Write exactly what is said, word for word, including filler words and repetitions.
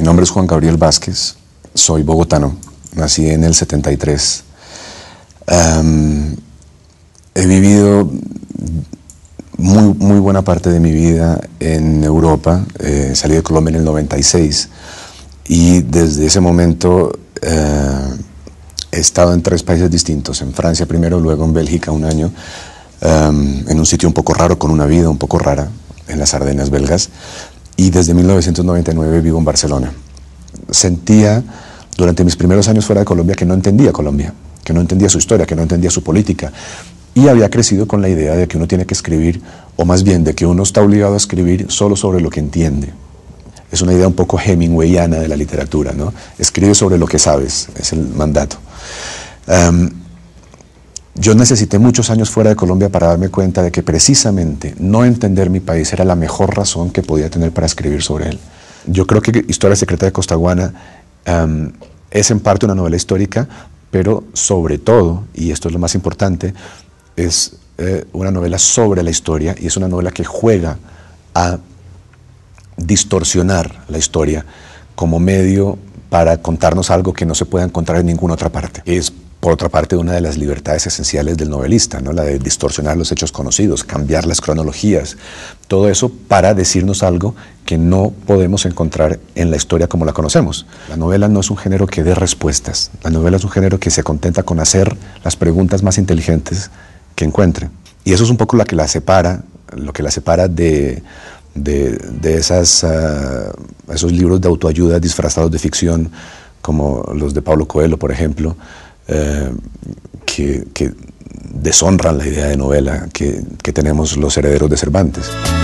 Mi nombre es Juan Gabriel Vázquez, soy bogotano, nací en el setenta y tres. Um, he vivido muy, muy buena parte de mi vida en Europa, eh, salí de Colombia en el noventa y seis y desde ese momento eh, he estado en tres países distintos, en Francia primero, luego en Bélgica un año, um, en un sitio un poco raro, con una vida un poco rara, en las Ardenas belgas, y desde mil novecientos noventa y nueve vivo en Barcelona. Sentía durante mis primeros años fuera de Colombia que no entendía Colombia, que no entendía su historia, que no entendía su política, y había crecido con la idea de que uno tiene que escribir, o más bien de que uno está obligado a escribir solo sobre lo que entiende. Es una idea un poco hemingwayana de la literatura, ¿no? Escribe sobre lo que sabes, es el mandato. Um, yo necesité muchos años fuera de Colombia para darme cuenta de que precisamente no entender mi país era la mejor razón que podía tener para escribir sobre él. Yo creo que Historia secreta de Costaguana um, es en parte una novela histórica, pero sobre todo, y esto es lo más importante, es eh, una novela sobre la historia, y es una novela que juega a distorsionar la historia como medio para contarnos algo que no se pueda encontrar en ninguna otra parte. Es, por otra parte, una de las libertades esenciales del novelista, ¿no? La de distorsionar los hechos conocidos, cambiar las cronologías, todo eso para decirnos algo que no podemos encontrar en la historia como la conocemos. La novela no es un género que dé respuestas, la novela es un género que se contenta con hacer las preguntas más inteligentes que encuentre. Y eso es un poco lo que la separa, lo que la separa de, de, de esas, uh, esos libros de autoayuda disfrazados de ficción, como los de Paulo Coelho, por ejemplo, uh, que, que deshonran la idea de novela que, que tenemos los herederos de Cervantes.